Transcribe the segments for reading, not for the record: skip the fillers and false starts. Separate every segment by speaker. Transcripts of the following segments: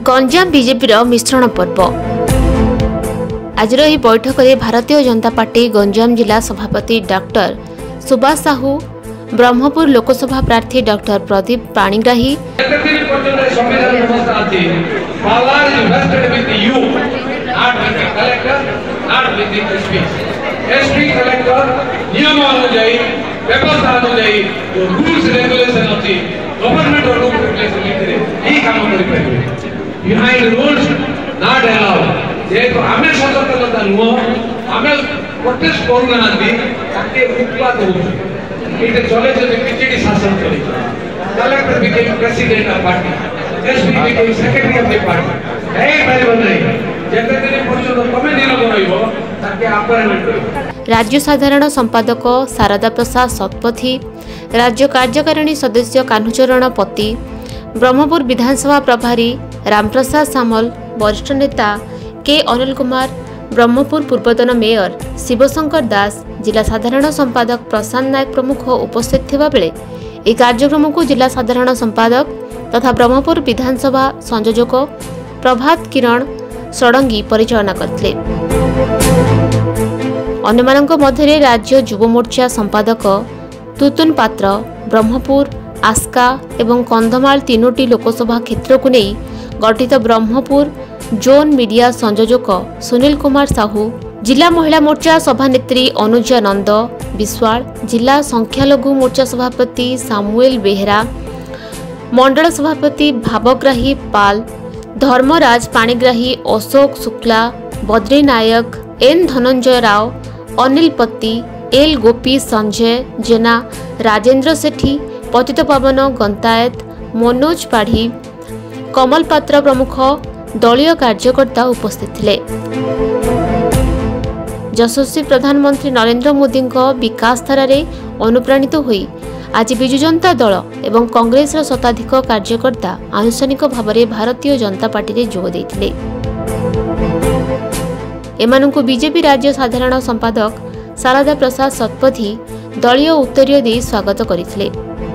Speaker 1: Ganjam BJP मिश्रण पर्व। आज बैठक में भारतीय जनता पार्टी गंजाम जिला सभापति डॉक्टर सुभाष साहू, ब्रह्मपुर लोकसभा प्रार्थी डॉक्टर प्रदीप पाणिग्राही,
Speaker 2: जेहेतु आम सतर्कता नुह आम प्रोटेस्ट करूना उत्पाद ये चले बीजेडी शासन चली collector became president of party, SP became secretary of the party. ए परिबन नहीं जेते दिन पर्यंत तमे निरग रहइबो ताके अपॉइंटमेंट।
Speaker 1: राज्य साधारण संपादक शारदा प्रसाद शतपथी, राज्य कार्यकारिणी सदस्य कान्हुचरण पति, ब्रह्मपुर विधानसभा प्रभारी रामप्रसाद सामल, वरिष्ठ नेता के अनिल कुमार, ब्रह्मपुर पूर्वतन मेयर शिवशंकर दास, जिला साधारण संपादक प्रशांत नायक प्रमुख उपस्थित थिबा बेले ए कार्यक्रम को जिला साधारण संपादक तथा ब्रह्मपुर विधानसभा संयोजक प्रभात किरण षडंगी परिचालना करथिले। अन्यमानक मध्यरे राज्य युव मोर्चा संपादक तुतुन पात्र, ब्रह्मपुर, आस्का एवं कंधमाल तीनोटी लोकसभा क्षेत्र को नहीं गठित ब्रह्मपुर जोन मीडिया संयोजक सुनील कुमार साहू, जिला महिला मोर्चा सभानेत्री अनुजा नंद विश्वाल, जिला संख्यालघु मोर्चा सभापति सामुएल बेहरा, मंडल सभापति भावग्राही पाल, धर्मराज पाणिग्राही, अशोक शुक्ला, बद्री नायक, एन धनंजय राव, अनिल पत्ती, एल गोपी, संजय जेना, राजेंद्र सेठी, पतितपावन गंतायत, मनोज पाढ़ी, कमल पात्र प्रमुख दलीय कार्यकर्ता उपस्थित थिले। यशस्वी प्रधानमंत्री नरेंद्र मोदी विकास धारा अनुप्राणित होई आज बिजु जनता दल एवं कांग्रेस शताधिक कार्यकर्ता आनुष्ठानिक भाव में भारतीय जनता पार्टी रे जोग देथिले। एमानंकु बीजेपी राज्य साधारण संपादक शारदा प्रसाद शतपथी दलीय उत्तरीय दे स्वागत करथिले।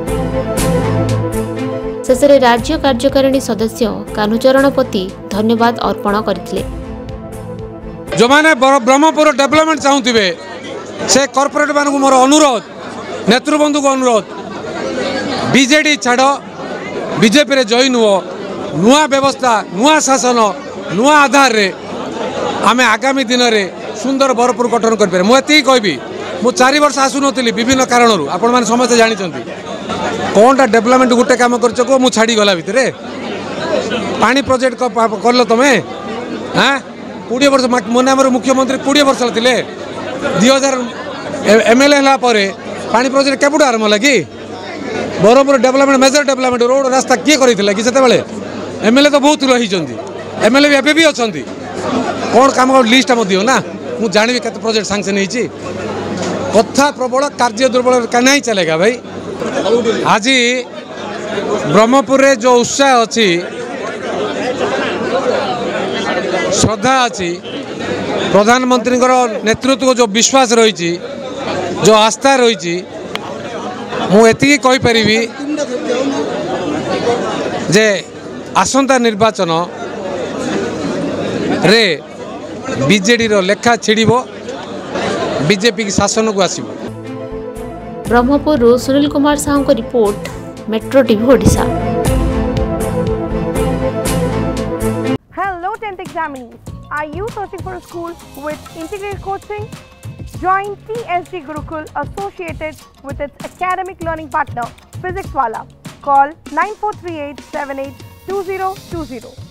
Speaker 1: शेषे राज्य कार्यकारिणी सदस्य कान्हुचरण पति धन्यवाद अर्पण करथिले।
Speaker 3: जो माने ब्रह्मपुर डेवलपमेंट चाहूथिबे से कॉर्पोरेट मानकु मोर अनुरोध, नेतृबंधु को अनुरोध, बीजेडी छाड़ बीजेपी रे जॉइन हुओ, नुआ व्यवस्था, नुआ शासन, नुआ आधार रे आमे आगामी दिन रे सुंदर भरपूर गठन कर पारे। मुझे कहबी मु 4 वर्ष आसुनली विभिन्न कारणरू आपण माने समस्त जानते कौनटा डेवलपमेंट गोटे काम कर मु छाड़ी गला भितर पानी प्रोजेक्ट कर तुम हाँ 20 वर्ष मन आम मुख्यमंत्री 20 वर्ष थे 2000 एमएलए है पानी प्रोजेक्ट केबुट आरंभ है कि Brahmapur development major development road रास्ता किए करते कि से एमएलए तो बहुत रही एमएलए भी एवं भी अच्छा कौन कम लिस्ट दियो ना मुझे जानी के प्रोजेक्ट सांसन होती कथा प्रबल कार्य दुर्बल नहीं चलेगा भाई। आज ब्रह्मपुर रे जो उत्साह अच्छी श्रद्धा अच्छी प्रधानमंत्री नेतृत्व को जो विश्वास रही जो आस्था रही मुझे कहीपरि जे आसंता निर्वाचन रे बीजेडी रो लेखा छिड़ब बीजेपी की शासन को आसब।
Speaker 1: ब्रह्मपुर सुनील कुमार साहू को report, Metro TV Odisha.
Speaker 4: Hello 10th examinees, are you searching for a school with integrated coaching? Join TSG Gurukul associated with its academic learning partner Physics Wala. Call 9438 782020.